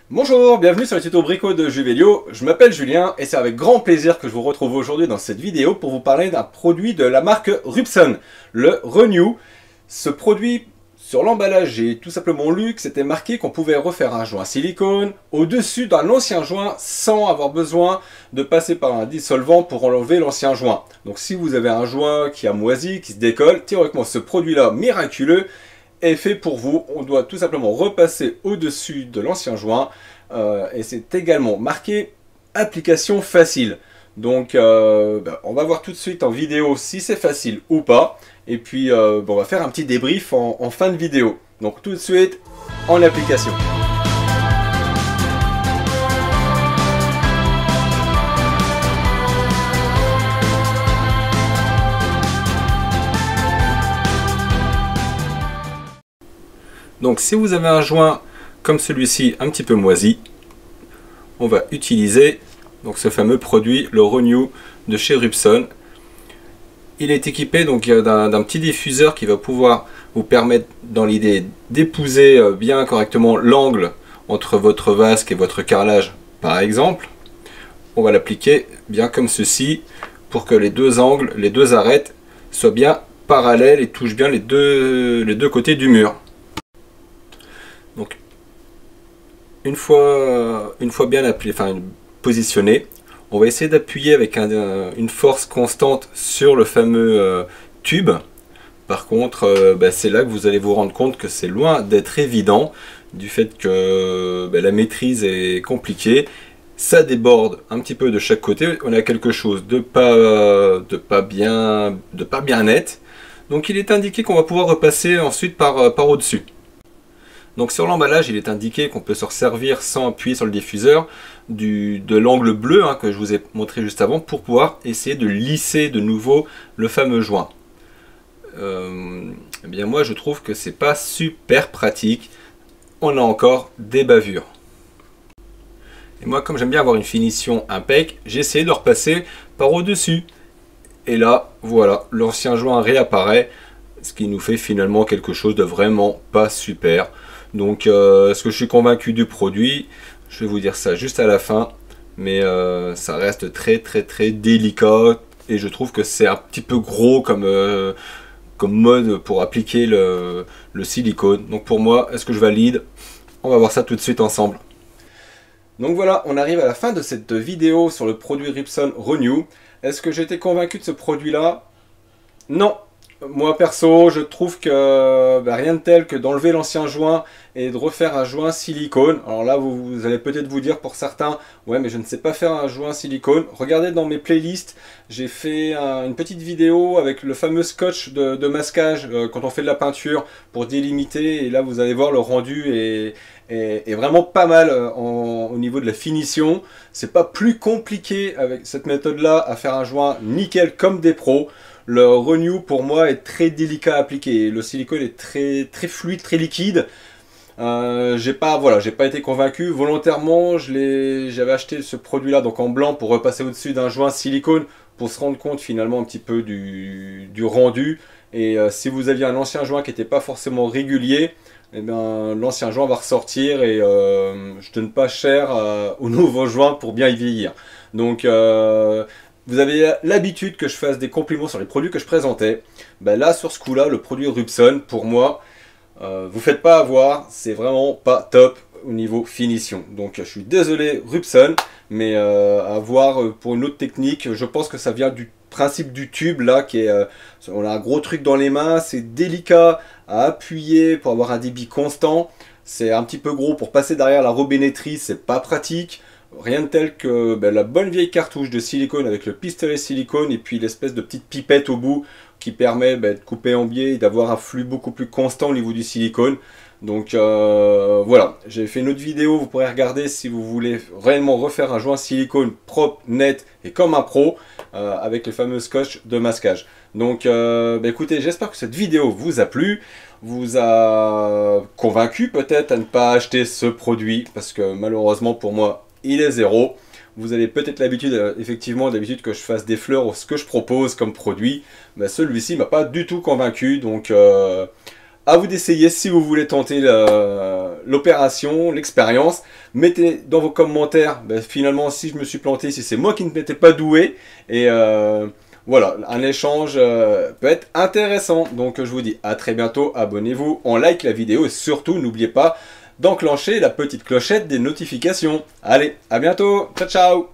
Bonjour, bienvenue sur le tuto brico de Juvelio, je m'appelle Julien et c'est avec grand plaisir que je vous retrouve aujourd'hui dans cette vidéo pour vous parler d'un produit de la marque Rubson, le Renew. Ce produit, sur l'emballage, j'ai tout simplement lu que c'était marqué qu'on pouvait refaire un joint silicone au-dessus d'un ancien joint sans avoir besoin de passer par un dissolvant pour enlever l'ancien joint. Donc si vous avez un joint qui a moisi, qui se décolle, théoriquement ce produit-là miraculeux est fait pour vous. On doit tout simplement repasser au-dessus de l'ancien joint et c'est également marqué application facile. Donc on va voir tout de suite en vidéo si c'est facile ou pas, et puis on va faire un petit débrief en fin de vidéo. Donc tout de suite en application. Donc si vous avez un joint comme celui-ci un petit peu moisi, on va utiliser donc ce fameux produit, le Renew de chez Rubson. Il est équipé donc d'un petit diffuseur qui va pouvoir vous permettre dans l'idée d'épouser bien correctement l'angle entre votre vasque et votre carrelage par exemple. On va l'appliquer bien comme ceci pour que les deux angles, les deux arêtes soient bien parallèles et touchent bien les deux côtés du mur. Donc une fois bien appuyé, positionné, on va essayer d'appuyer avec une force constante sur le fameux tube. Par contre, c'est là que vous allez vous rendre compte que c'est loin d'être évident, du fait que la maîtrise est compliquée. Ça déborde un petit peu de chaque côté, on a quelque chose de pas bien net. Donc il est indiqué qu'on va pouvoir repasser ensuite par au-dessus. Donc sur l'emballage, il est indiqué qu'on peut se resservir sans appuyer sur le diffuseur de l'angle bleu que je vous ai montré juste avant pour pouvoir essayer de lisser de nouveau le fameux joint. Eh bien moi je trouve que c'est pas super pratique, on a encore des bavures. Et moi comme j'aime bien avoir une finition impec, j'ai essayé de repasser par au-dessus. Et là voilà, l'ancien joint réapparaît, ce qui nous fait finalement quelque chose de vraiment pas super. Donc est-ce que je suis convaincu du produit? Je vais vous dire ça juste à la fin, mais ça reste très délicat et je trouve que c'est un petit peu gros comme mode pour appliquer le silicone. Donc pour moi, est-ce que je valide? On va voir ça tout de suite ensemble. Donc voilà, on arrive à la fin de cette vidéo sur le produit Rubson Renew. Est-ce que j'ai été convaincu de ce produit-là? Non. Moi perso, je trouve que rien de tel que d'enlever l'ancien joint et de refaire un joint silicone. Alors là, vous allez peut-être vous dire pour certains, ouais mais je ne sais pas faire un joint silicone. Regardez dans mes playlists, j'ai fait une petite vidéo avec le fameux scotch de masquage quand on fait de la peinture pour délimiter. Et là, vous allez voir le rendu est vraiment pas mal au niveau de la finition. C'est pas plus compliqué avec cette méthode-là à faire un joint nickel comme des pros. Le Renew pour moi est très délicat à appliquer. Le silicone est très fluide, très liquide. J'ai pas été convaincu. Volontairement, j'avais acheté ce produit-là donc en blanc pour repasser au-dessus d'un joint silicone pour se rendre compte finalement un petit peu du rendu. Et si vous aviez un ancien joint qui n'était pas forcément régulier, eh bien l'ancien joint va ressortir et je donne pas cher au nouveau joint pour bien y vieillir. Donc vous avez l'habitude que je fasse des compliments sur les produits que je présentais. Là, sur ce coup-là, le produit Rubson, pour moi, vous faites pas avoir, c'est vraiment pas top au niveau finition. Donc je suis désolé Rubson, mais à voir pour une autre technique, je pense que ça vient du principe du tube là, qui est, on a un gros truc dans les mains, c'est délicat à appuyer pour avoir un débit constant. C'est un petit peu gros pour passer derrière la robinetterie, c'est pas pratique. Rien de tel que la bonne vieille cartouche de silicone avec le pistolet silicone et puis l'espèce de petite pipette au bout qui permet de couper en biais et d'avoir un flux beaucoup plus constant au niveau du silicone. Donc voilà, j'ai fait une autre vidéo, vous pourrez regarder si vous voulez réellement refaire un joint silicone propre, net et comme un pro avec le fameux scotch de masquage. Donc écoutez, j'espère que cette vidéo vous a plu, vous a convaincu peut-être à ne pas acheter ce produit parce que malheureusement pour moi il est zéro. Vous avez peut-être l'habitude, effectivement, d'habitude que je fasse des fleurs ou ce que je propose comme produit. Mais celui-ci m'a pas du tout convaincu. Donc À vous d'essayer si vous voulez tenter l'opération, l'expérience. Mettez dans vos commentaires, finalement, si je me suis planté, si c'est moi qui ne m'étais pas doué. Et voilà, un échange peut être intéressant. Donc je vous dis à très bientôt, abonnez-vous, on like la vidéo et surtout n'oubliez pas d'enclencher la petite clochette des notifications. Allez, à bientôt, ciao ciao.